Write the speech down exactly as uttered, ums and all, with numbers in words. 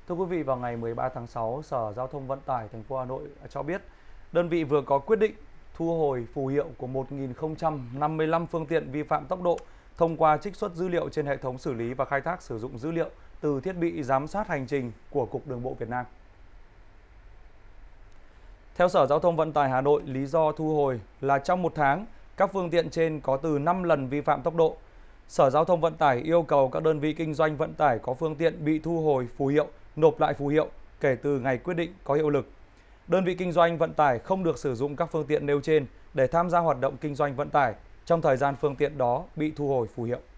Thưa quý vị, vào ngày mười ba tháng sáu, Sở Giao thông Vận tải thành phố Hà Nội cho biết đơn vị vừa có quyết định thu hồi phù hiệu của một nghìn không trăm năm mươi lăm phương tiện vi phạm tốc độ thông qua trích xuất dữ liệu trên hệ thống xử lý và khai thác sử dụng dữ liệu từ thiết bị giám sát hành trình của Cục Đường bộ Việt Nam. Theo Sở Giao thông Vận tải Hà Nội, lý do thu hồi là trong một tháng, các phương tiện trên có từ năm lần vi phạm tốc độ. Sở Giao thông Vận tải yêu cầu các đơn vị kinh doanh vận tải có phương tiện bị thu hồi phù hiệu nộp lại phù hiệu kể từ ngày quyết định có hiệu lực. Đơn vị kinh doanh vận tải không được sử dụng các phương tiện nêu trên để tham gia hoạt động kinh doanh vận tải trong thời gian phương tiện đó bị thu hồi phù hiệu.